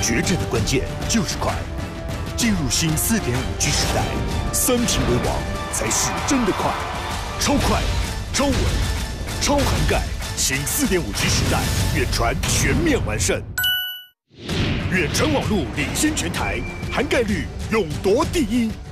决战的关键就是快。进入新4.5G 时代，3P 为王才是真的快。超快、超稳、超涵盖，新4.5G 时代，远传全面完胜。远传网络领先全台，涵盖率勇夺第一。